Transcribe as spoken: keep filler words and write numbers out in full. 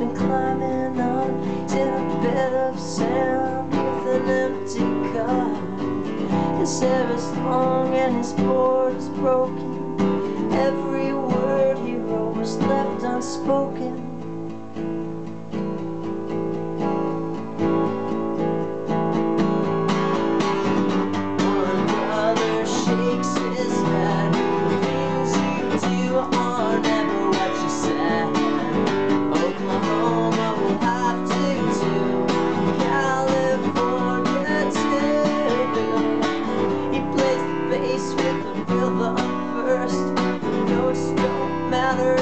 been climbing on. He's in a bed of sand with an empty car. His hair is long and his board is broken. Every word he wrote was left unspoken. One brother shakes his head. The things you do are never what you said. Oklahoma will have to do California too. He plays the bass with the rhythm first. Notes don't matter